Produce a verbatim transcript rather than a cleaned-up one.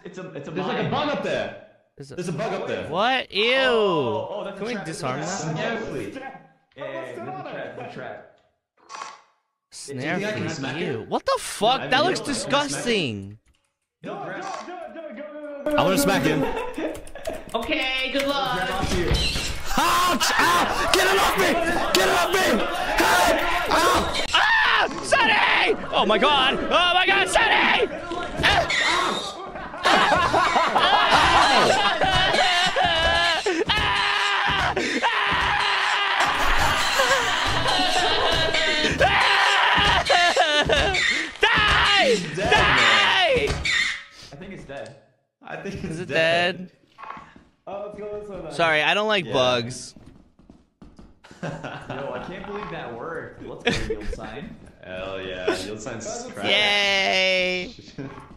it's a it's a There's mine. like a bug up there. There's a, There's a bug up there. What? Ew! Oh, oh, that's Can a we trap. disarm That's a that? trap. Yeah, please. Yeah. Yeah, yeah, yeah, the trap, the trap. Snare think I can freak, smack ew. it? What the fuck? I that mean, looks you know, disgusting. Do it, do it, do it, do it, go, go, go, I want to smack him. Okay, good luck. Ouch! Ow! Get it off me! Get it off me! Help! Ow! Ah! Sonny! Oh my god! Oh my god, Sonny! Ah! Die! dead, Die! I think it's dead. I think it's Is it dead. dead? Oh, let's go this way then. Sorry, I don't like Yeah. bugs. Yo, I can't believe that worked. Let's go, yield sign. Hell yeah, yield sign's crap. Yay!